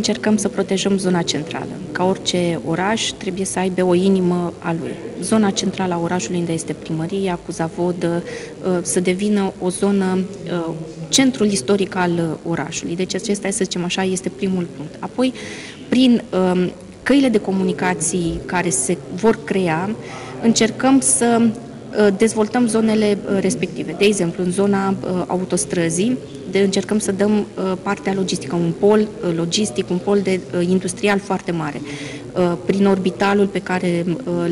încercăm să protejăm zona centrală. Ca orice oraș trebuie să aibă o inimă a lui. Zona centrală a orașului, unde este primăria, cu Zavodă, să devină o zonă, centrul istoric al orașului. Deci acesta, să zicem așa, este primul punct. Apoi, prin căile de comunicații care se vor crea, încercăm să dezvoltăm zonele respective. De exemplu, în zona autostrăzii, încercăm să dăm partea logistică, un pol logistic, un pol industrial foarte mare. Prin orbitalul pe care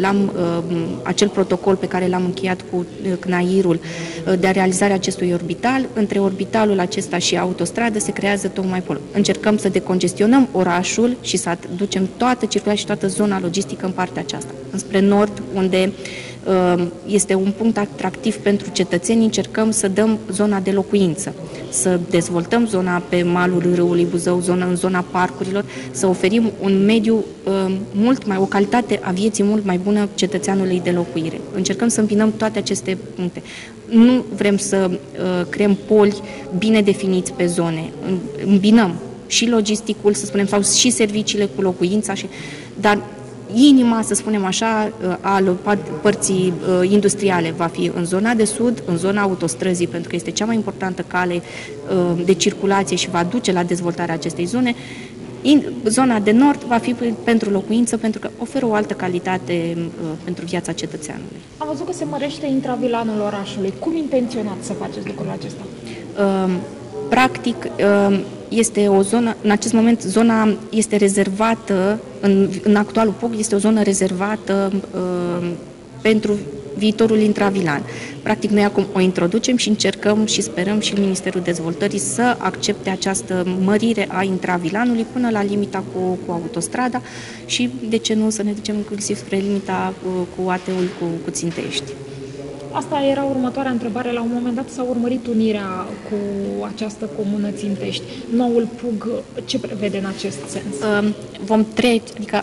acel protocol pe care l-am încheiat cu CNAIR-ul de realizarea acestui orbital, între orbitalul acesta și autostradă se creează tocmai pol. Încercăm să decongestionăm orașul și să ducem toată circulația și toată zona logistică în partea aceasta. Înspre nord, unde este un punct atractiv pentru cetățeni, încercăm să dăm zona de locuință, să dezvoltăm zona pe malul râului Buzău, în zona parcurilor, să oferim un mediu o calitate a vieții mult mai bună cetățeanului de locuire. Încercăm să îmbinăm toate aceste puncte. Nu vrem să creăm poli bine definiți pe zone. Îmbinăm și logisticul, să spunem, sau și serviciile cu locuința, dar inima, să spunem așa, a părții industriale va fi în zona de sud, în zona autostrăzii, pentru că este cea mai importantă cale de circulație și va duce la dezvoltarea acestei zone. Zona de nord va fi pentru locuință, pentru că oferă o altă calitate pentru viața cetățeanului. Am văzut că se mărește intravilanul orașului. Cum intenționați să faceți lucrul acesta? Practic, este o zonă, în acest moment, zona este rezervată, în actualul POC este o zonă rezervată pentru viitorul intravilan. Practic, noi acum o introducem și încercăm și sperăm și Ministerul Dezvoltării să accepte această mărire a intravilanului până la limita cu autostrada și, de ce nu, să ne ducem inclusiv spre limita cu AT-ul cu Țintești. Asta era următoarea întrebare. La un moment dat s-a urmărit unirea cu această comună Țintești. Noul PUG ce prevede în acest sens? Vom trece, adică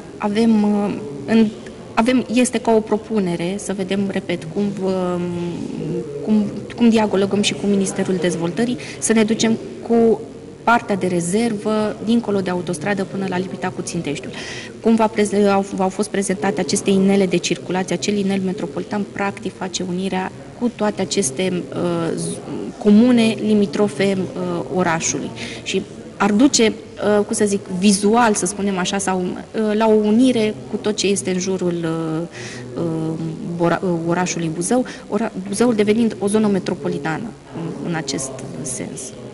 este ca o propunere să vedem, repet, cum dialogăm și cu Ministerul Dezvoltării, să ne ducem cu partea de rezervă dincolo de autostradă până la limita cu Ținteștiul. Cum au fost prezentate aceste inele de circulație, acel inel metropolitan practic face unirea cu toate aceste comune limitrofe orașului și ar duce, cum să zic, vizual, să spunem așa, sau la o unire cu tot ce este în jurul orașului Buzău, Buzăul devenind o zonă metropolitană în acest sens.